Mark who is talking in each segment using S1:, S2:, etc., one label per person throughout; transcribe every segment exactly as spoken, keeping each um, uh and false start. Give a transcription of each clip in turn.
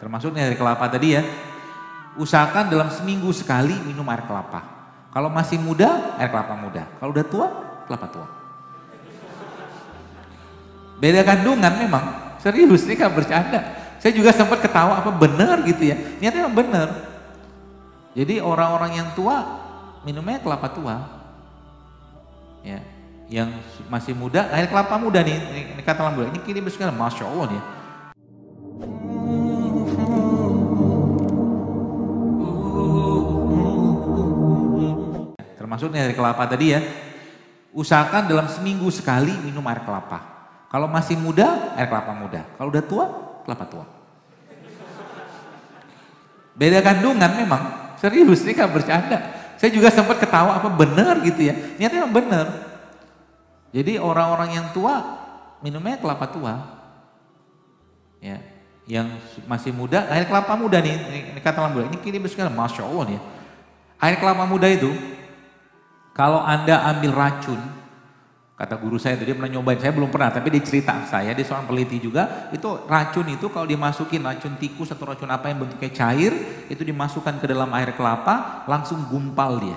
S1: termasuk dari kelapa tadi ya. Usahakan dalam seminggu sekali minum air kelapa. Kalau masih muda, air kelapa muda. Kalau udah tua, kelapa tua. Beda kandungan memang, serius ini kan bercanda. Saya juga sempat ketawa apa bener gitu ya. Niatnya memang bener. Jadi orang-orang yang tua minumnya kelapa tua. Ya, yang masih muda, air kelapa muda nih, ini, ini kata lambu. Ini kini sekarang, masya Allah nih. Termasuk dari kelapa tadi ya. Usahakan dalam seminggu sekali minum air kelapa. Kalau masih muda, air kelapa muda. Kalau udah tua, kelapa tua. Beda kandungan memang, serius ini kan bercanda. Saya juga sempat ketawa apa bener gitu ya. Niatnya memang bener. Jadi orang-orang yang tua minumnya kelapa tua. Ya, yang masih muda, air kelapa muda nih, ini, ini kata lambu. Ini kini sekarang, masya Allah nih. Air kelapa muda itu, kalau Anda ambil racun, kata guru saya tadi pernah nyobain, saya belum pernah, tapi dia cerita saya, dia seorang peneliti juga, itu racun itu kalau dimasukin racun tikus atau racun apa yang bentuknya cair, itu dimasukkan ke dalam air kelapa, langsung gumpal dia.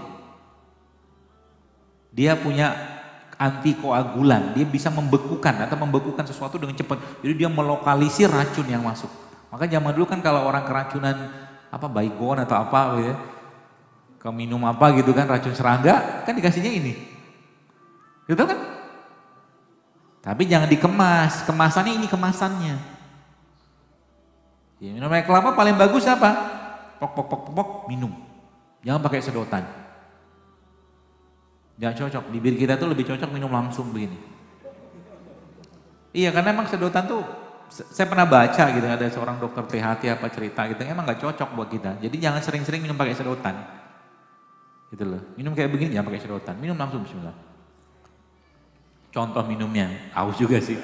S1: Dia punya antikoagulan, dia bisa membekukan atau membekukan sesuatu dengan cepat. Jadi dia melokalisir racun yang masuk. Maka zaman dulu kan kalau orang keracunan apa baygon atau apa ya, ke minum apa gitu kan racun serangga, kan dikasihnya ini. Gitu kan? Tapi jangan dikemas, kemasannya ini kemasannya. Ya, minum air kelapa paling bagus apa? Pok pok pok pok minum. Jangan pakai sedotan. Jangan cocok, bibir kita tuh lebih cocok minum langsung begini. Iya karena emang sedotan tuh, saya pernah baca gitu, ada seorang dokter T H T apa cerita gitu, emang gak cocok buat kita. Jadi jangan sering-sering minum pakai sedotan. Gitu loh, minum kayak begini jangan pakai sedotan, minum langsung bismillah. Contoh minumnya, aus juga sih.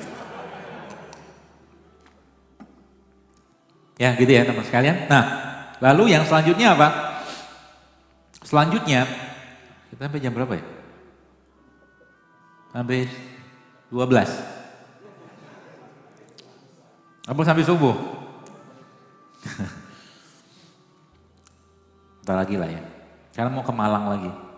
S1: Ya gitu ya teman sekalian. Nah, lalu yang selanjutnya apa? Selanjutnya, kita sampai jam berapa ya? Sampai dua belas. Apa sampai subuh? Bentar lagi lah ya. Karena mau ke Malang lagi.